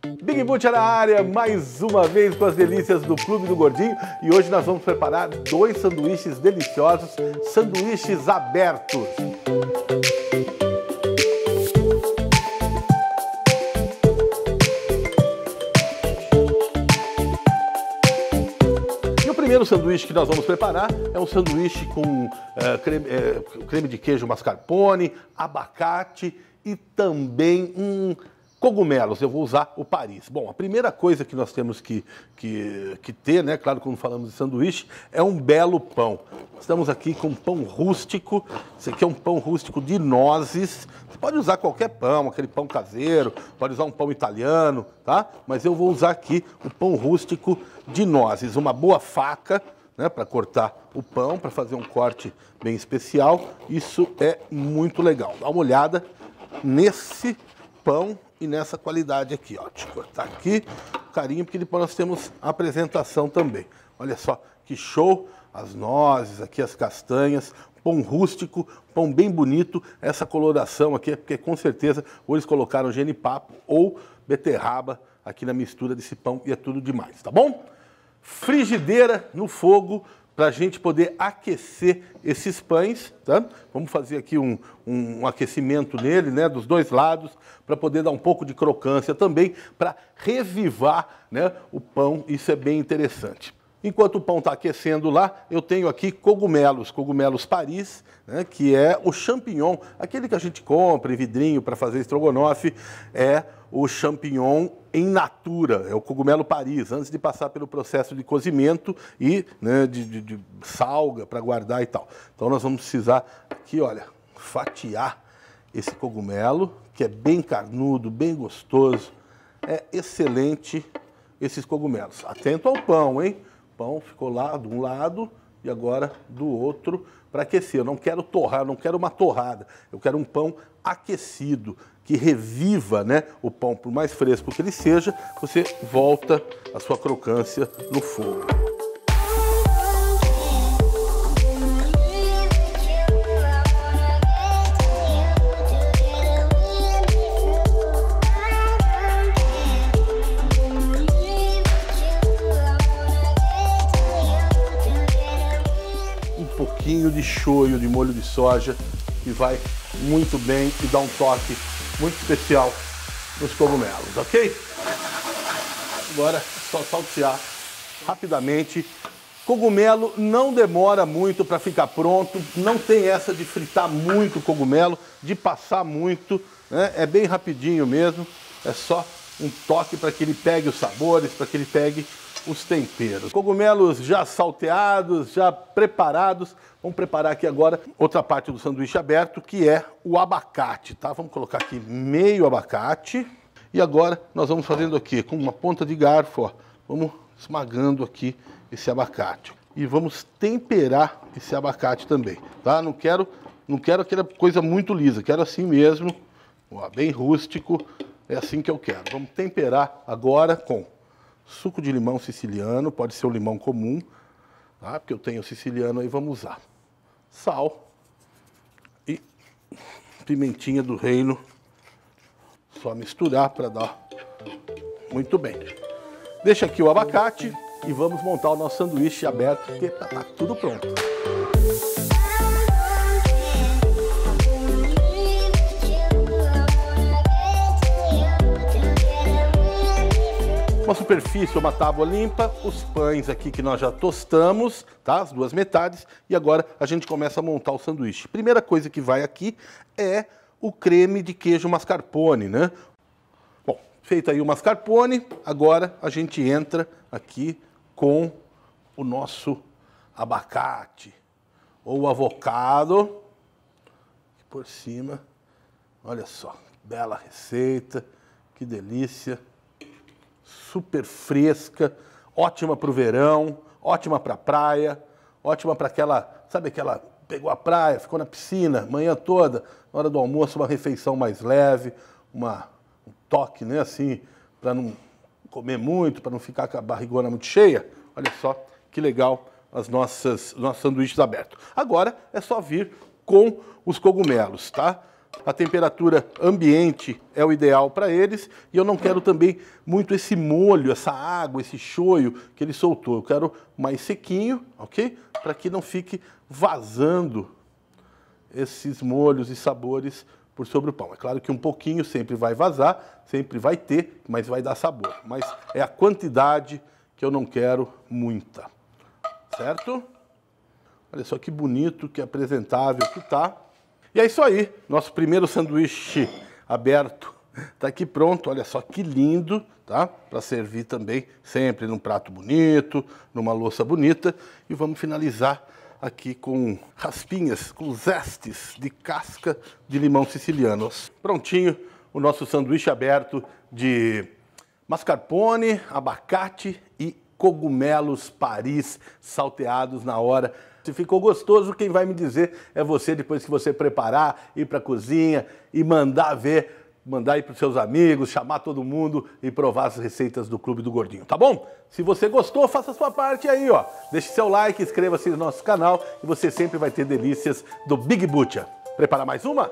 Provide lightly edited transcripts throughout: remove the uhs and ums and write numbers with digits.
Big Butcher na área, mais uma vez com as delícias do Clube do Gordinho. E hoje nós vamos preparar dois sanduíches deliciosos, sanduíches abertos. E o primeiro sanduíche que nós vamos preparar é um sanduíche com creme de queijo mascarpone, abacate e também cogumelos. Eu vou usar o Paris. Bom, a primeira coisa que nós temos que ter, né, claro, quando falamos de sanduíche, é um belo pão. Estamos aqui com pão rústico. Esse aqui é um pão rústico de nozes. Você pode usar qualquer pão, aquele pão caseiro, pode usar um pão italiano, tá? Mas eu vou usar aqui o pão rústico de nozes. Uma boa faca, né, para cortar o pão, para fazer um corte bem especial. Isso é muito legal. Dá uma olhada nesse pão e nessa qualidade aqui, ó. Deixa eu cortar aqui, carinho, porque depois nós temos a apresentação também. Olha só que show, as nozes aqui, as castanhas, pão rústico, pão bem bonito. Essa coloração aqui é porque com certeza ou eles colocaram genipapo ou beterraba aqui na mistura desse pão e é tudo demais, tá bom? Frigideira no fogo para a gente poder aquecer esses pães, tá? Vamos fazer aqui um aquecimento nele, né, dos dois lados, para poder dar um pouco de crocância também, para revivar, né, o pão. Isso é bem interessante. Enquanto o pão está aquecendo lá, eu tenho aqui cogumelos Paris, né, que é o champignon, aquele que a gente compra em vidrinho para fazer estrogonofe, é o champignon em natura, é o cogumelo Paris, antes de passar pelo processo de cozimento e, né, de salga para guardar e tal. Então nós vamos precisar aqui, olha, fatiar esse cogumelo, que é bem carnudo, bem gostoso, é excelente esses cogumelos. Atento ao pão, hein? O pão ficou lá de um lado e agora do outro para aquecer. Eu não quero torrar, não quero uma torrada, eu quero um pão aquecido, que reviva, né, o pão, por mais fresco que ele seja, você volta a sua crocância no fogo. Um pouquinho de shoyu, de molho de soja, que vai muito bem e dá um toque muito especial nos cogumelos, ok? Agora é só saltear rapidamente. Cogumelo não demora muito para ficar pronto, não tem essa de fritar muito o cogumelo, de passar muito, né? É bem rapidinho mesmo, é só um toque para que ele pegue os sabores, para que ele pegue os temperos. Cogumelos já salteados, já preparados. Vamos preparar aqui agora outra parte do sanduíche aberto, que é o abacate, tá? Vamos colocar aqui meio abacate. E agora nós vamos fazendo aqui com uma ponta de garfo, ó. Vamos esmagando aqui esse abacate. E vamos temperar esse abacate também, tá? Não quero aquela coisa muito lisa, quero assim mesmo, ó, bem rústico. É assim que eu quero. Vamos temperar agora com suco de limão siciliano, pode ser o limão comum, tá? Porque eu tenho siciliano aí, vamos usar. Sal e pimentinha do reino. Só misturar para dar muito bem. Deixa aqui o abacate e vamos montar o nosso sanduíche aberto, porque tá tudo pronto. Uma superfície, uma tábua limpa, os pães aqui que nós já tostamos, tá? As duas metades, e agora a gente começa a montar o sanduíche. Primeira coisa que vai aqui é o creme de queijo mascarpone, né? Bom, feito aí o mascarpone, agora a gente entra aqui com o nosso abacate ou avocado por cima. Olha só, bela receita, que delícia. Super fresca, ótima para o verão, ótima para a praia, ótima para aquela, sabe aquela, pegou a praia, ficou na piscina manhã toda, na hora do almoço uma refeição mais leve, um toque, né, assim, para não comer muito, para não ficar com a barrigona muito cheia. Olha só que legal os nossos sanduíches abertos. Agora é só vir com os cogumelos, tá? a temperatura ambiente é o ideal para eles e eu não quero também muito esse molho, essa água, esse shoyu que ele soltou. Eu quero mais sequinho, ok? Para que não fique vazando esses molhos e sabores por sobre o pão. É claro que um pouquinho sempre vai vazar, sempre vai ter, mas vai dar sabor. Mas é a quantidade que eu não quero muita, certo? Olha só que bonito, que apresentável que tá. E é isso aí, nosso primeiro sanduíche aberto tá aqui pronto. Olha só que lindo, tá? Para servir também sempre num prato bonito, numa louça bonita. E vamos finalizar aqui com raspinhas, com zestes de casca de limão siciliano. Prontinho o nosso sanduíche aberto de mascarpone, abacate e cogumelos Paris salteados na hora. Se ficou gostoso, quem vai me dizer é você, depois que você preparar, ir para a cozinha e mandar ver, mandar ir para os seus amigos, chamar todo mundo e provar as receitas do Clube do Gordinho, tá bom? Se você gostou, faça a sua parte aí, ó. Deixe seu like, inscreva-se no nosso canal e você sempre vai ter delícias do Big Butcher. Prepara mais uma?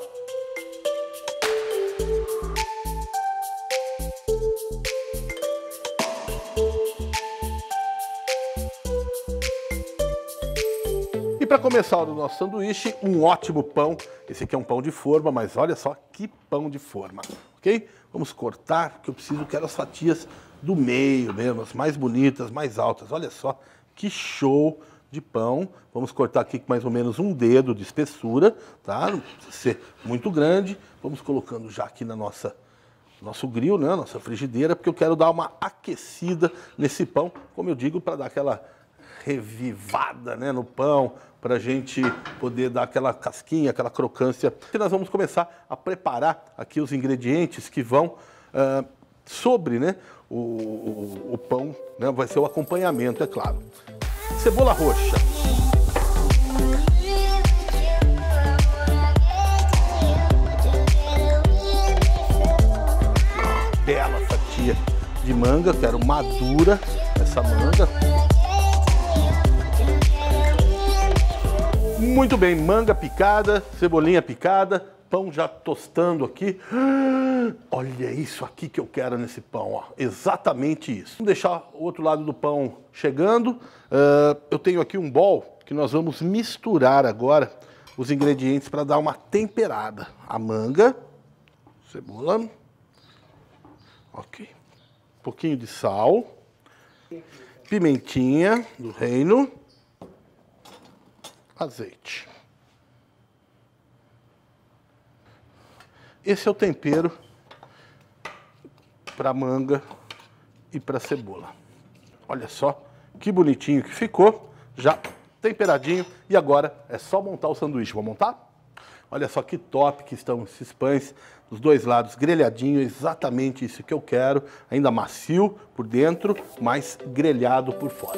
E para começar o nosso sanduíche, um ótimo pão. Esse aqui é um pão de forma, mas olha só que pão de forma, ok? Vamos cortar, porque eu quero as fatias do meio mesmo, as mais bonitas, mais altas. Olha só que show de pão. Vamos cortar aqui com mais ou menos um dedo de espessura, tá? Não precisa ser muito grande. Vamos colocando já aqui na nosso grill, né? Nossa frigideira, porque eu quero dar uma aquecida nesse pão, como eu digo, para dar aquela revivada, né, no pão, para a gente poder dar aquela casquinha, aquela crocância. E nós vamos começar a preparar aqui os ingredientes que vão sobre, né, o pão, né, vai ser o acompanhamento, é claro. Cebola roxa. Bela fatia de manga, quero madura essa manga. Muito bem, manga picada, cebolinha picada, pão já tostando aqui. Olha isso aqui que eu quero nesse pão, ó. Exatamente isso. Vamos deixar o outro lado do pão chegando. Eu tenho aqui um bowl que nós vamos misturar agora os ingredientes para dar uma temperada. A manga, cebola, ok. Um pouquinho de sal, pimentinha do reino, azeite. Esse é o tempero para manga e para cebola. Olha só que bonitinho que ficou, já temperadinho. E agora é só montar o sanduíche. Vamos montar? Olha só que top que estão esses pães, dos dois lados grelhadinho, exatamente isso que eu quero. Ainda macio por dentro, mas grelhado por fora.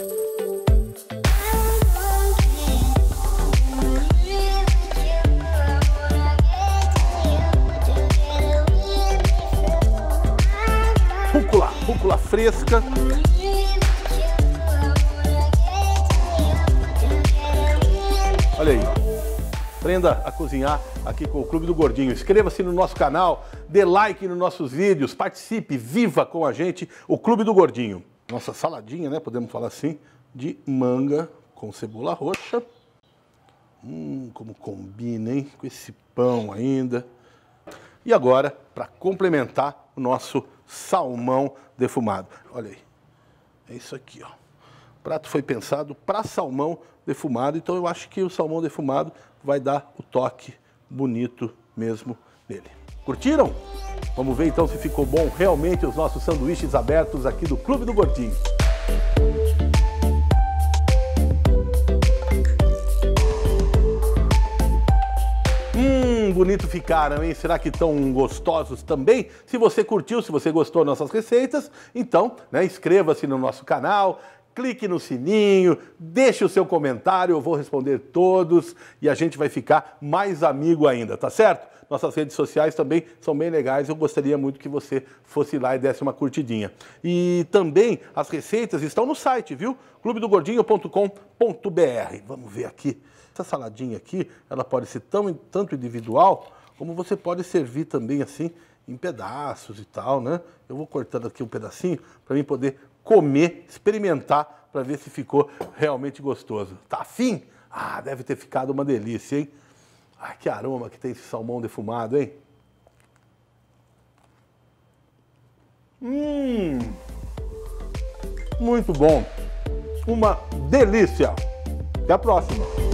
Rúcula fresca. Olha aí, aprenda a cozinhar aqui com o Clube do Gordinho. Inscreva-se no nosso canal, dê like nos nossos vídeos, participe, viva com a gente o Clube do Gordinho. Nossa saladinha, né, podemos falar assim, de manga com cebola roxa. Como combina, hein, com esse pão ainda. E agora, para complementar, o nosso salmão defumado. Olha aí, é isso aqui, ó. O prato foi pensado para salmão defumado, então eu acho que o salmão defumado vai dar o toque bonito mesmo nele. Curtiram? Vamos ver então se ficou bom realmente os nossos sanduíches abertos aqui do Clube do Gordinho. Bonito ficaram, hein? Será que estão gostosos também? Se você curtiu, se você gostou das nossas receitas, então, né, inscreva-se no nosso canal, clique no sininho, deixe o seu comentário, eu vou responder todos e a gente vai ficar mais amigo ainda, tá certo? Nossas redes sociais também são bem legais, eu gostaria muito que você fosse lá e desse uma curtidinha. E também as receitas estão no site, viu? clubedogordinho.com.br. Vamos ver aqui. Essa saladinha aqui, ela pode ser tanto individual como você pode servir também assim em pedaços e tal, né? Eu vou cortando aqui um pedacinho para mim poder comer, experimentar para ver se ficou realmente gostoso. Tá afim? Ah, deve ter ficado uma delícia, hein? Ah, que aroma que tem esse salmão defumado, hein? Muito bom. Uma delícia. Até a próxima.